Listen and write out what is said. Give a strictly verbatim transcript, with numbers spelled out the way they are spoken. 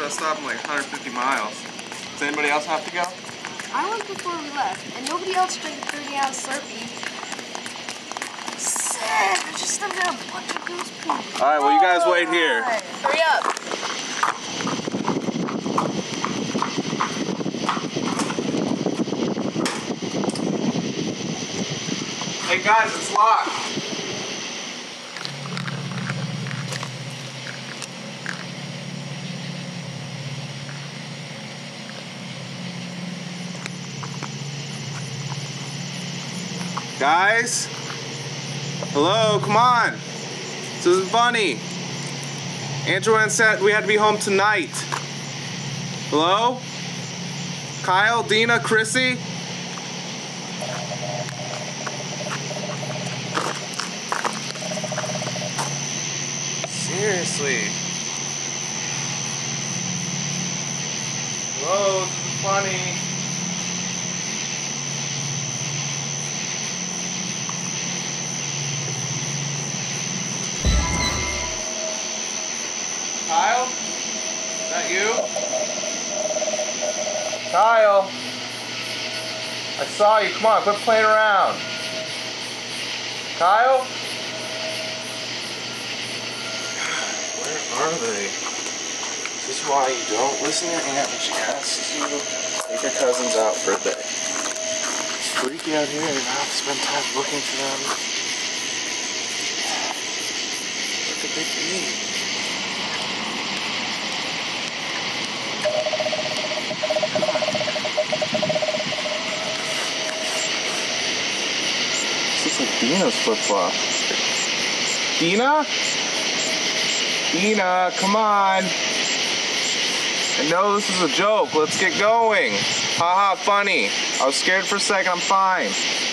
rest stop in like one hundred fifty miles. Does anybody else have to go? I went before we left, and nobody else drank a thirty ounce Slurpee. Sick! I just stepped out a bunch of goose poo. Alright, well you guys wait here. Hurry up. Hey guys, it's locked. Guys? Hello, come on. This isn't funny. Andrew said we had to be home tonight. Hello? Kyle, Dina, Chrissy? Seriously. Hello, this is funny. Kyle? Is that you? Kyle? I saw you. Come on, quit playing around. Kyle? Where are they? This is why you don't listen to your aunt when she asks you to take your cousins out for a day. It's freaky out here and I have to spend time looking for them. What could they be? This looks like Dina's flip-flop. Dina? Dina, come on. I know this is a joke. Let's get going. Haha, funny. I was scared for a second. I'm fine.